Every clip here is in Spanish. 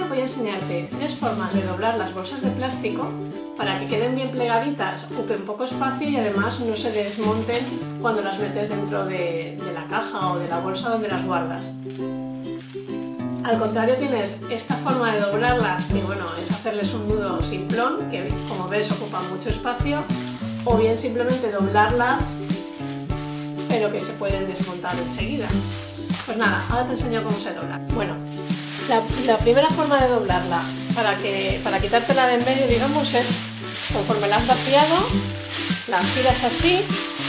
voy a enseñarte 3 formas de doblar las bolsas de plástico para que queden bien plegaditas, ocupen poco espacio y además no se desmonten cuando las metes dentro de la caja o de la bolsa donde las guardas. Al contrario, tienes esta forma de doblarlas, que bueno, es hacerles un nudo simplón, que como ves ocupan mucho espacio, o bien simplemente doblarlas, pero que se pueden desmontar enseguida. Pues nada, ahora te enseño cómo se dobla. Bueno, la primera forma de doblarla, para quitártela de en medio, digamos, es conforme la has vaciado, la giras así,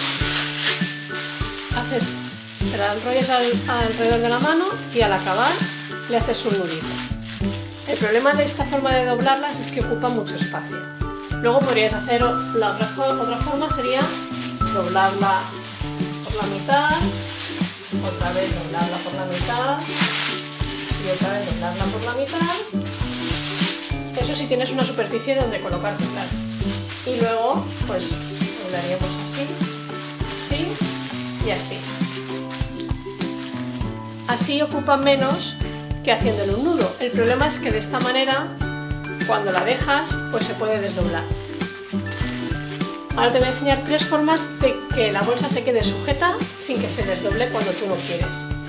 te la enrollas alrededor de la mano y al acabar le haces un nudito. El problema de esta forma de doblarlas es que ocupa mucho espacio. Luego podrías hacer la otra forma, sería doblarla por la mitad, otra vez doblarla por la mitad y otra vez doblarla por la mitad. Eso si tienes una superficie donde colocarte, claro. Y luego pues doblaríamos así, así y así. Así ocupa menos que haciéndole un nudo. El problema es que de esta manera, cuando la dejas, pues se puede desdoblar. Ahora te voy a enseñar 3 formas de que la bolsa se quede sujeta sin que se desdoble cuando tú no quieres.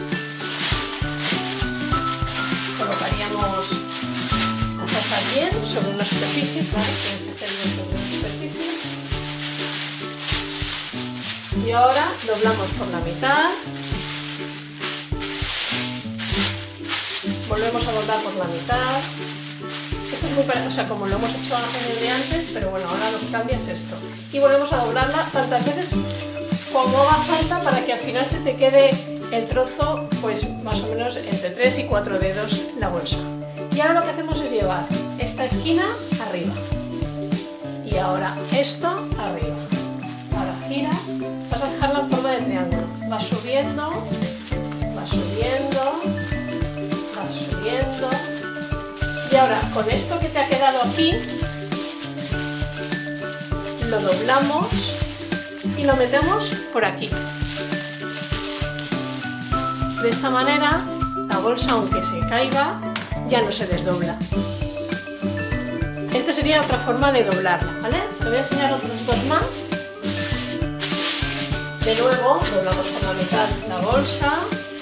Colocaríamos las hojas bien sobre una superficie, claro, tienes que hacer bien sobre una superficie. Y ahora doblamos por la mitad. Volvemos a doblar por la mitad. Esto es muy parecido, o sea, como lo hemos hecho en el de antes, pero bueno, ahora lo que cambia es esto. Y volvemos a doblarla tantas veces como haga falta para que al final se te quede el trozo, pues más o menos entre 3 y 4 dedos la bolsa. Y ahora lo que hacemos es llevar esta esquina arriba. Y ahora esto arriba. Ahora giras, vas a dejarla en forma de triángulo. Vas subiendo, vas subiendo. Subiendo. Y ahora con esto que te ha quedado aquí lo doblamos y lo metemos por aquí. De esta manera la bolsa, aunque se caiga, ya no se desdobla. Esta sería otra forma de doblarla, ¿vale? Te voy a enseñar otros 2 más. De nuevo doblamos por la mitad la bolsa.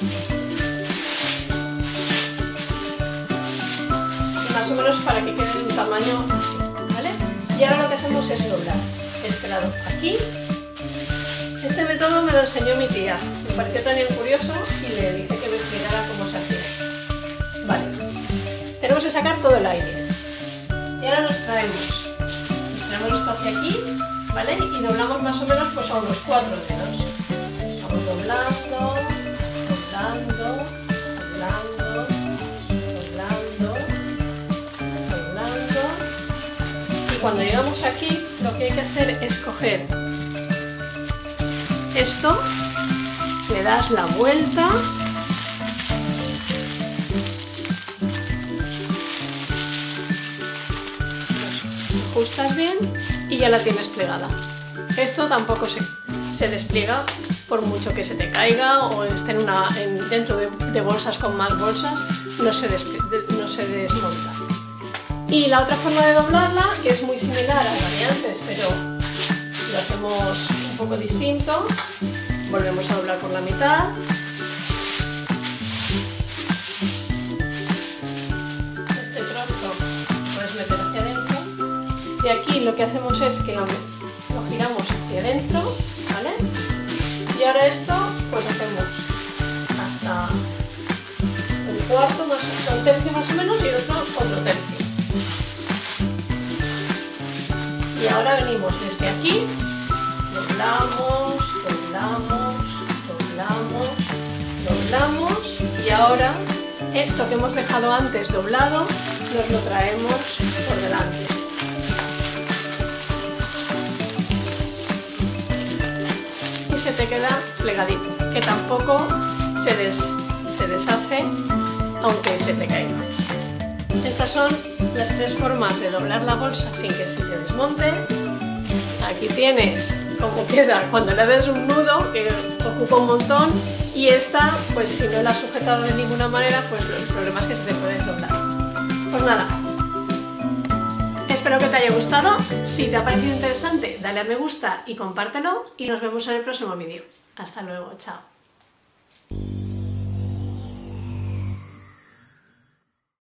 Más o menos para que quede de un tamaño así, ¿vale? Y ahora lo que hacemos es doblar este lado aquí. Este método me lo enseñó mi tía, me pareció también curioso y le dije que me explicara cómo se hacía. Vale, tenemos que sacar todo el aire. Y ahora nos traemos esto hacia aquí, ¿vale? Y doblamos más o menos pues a unos 4 dedos. Vamos doblando, doblando, doblando. Cuando llegamos aquí, lo que hay que hacer es coger esto, le das la vuelta lo ajustas bien y ya la tienes plegada. Esto tampoco se despliega por mucho que se te caiga o esté dentro de bolsas con más bolsas, no se desmonta. Y la otra forma de doblarla, que es muy similar a la de antes, pero lo hacemos un poco distinto, volvemos a doblar por la mitad. Este trozo puedes meter hacia adentro. Y aquí lo que hacemos es que lo giramos hacia adentro, ¿vale? Y ahora esto, pues hacemos hasta un cuarto, un tercio más o menos, y el otro tercio. Y ahora venimos desde aquí, doblamos, doblamos, doblamos, doblamos y ahora esto que hemos dejado antes doblado nos lo traemos por delante. Y se te queda plegadito, que tampoco se deshace aunque se te caiga. Estas son las 3 formas de doblar la bolsa sin que se te desmonte. Aquí tienes cómo queda cuando le des un nudo, que ocupa un montón, y esta, pues si no la has sujetado de ninguna manera, pues el problema es que se te puede doblar. Pues nada, espero que te haya gustado. Si te ha parecido interesante, dale a me gusta y compártelo y nos vemos en el próximo vídeo. Hasta luego, chao.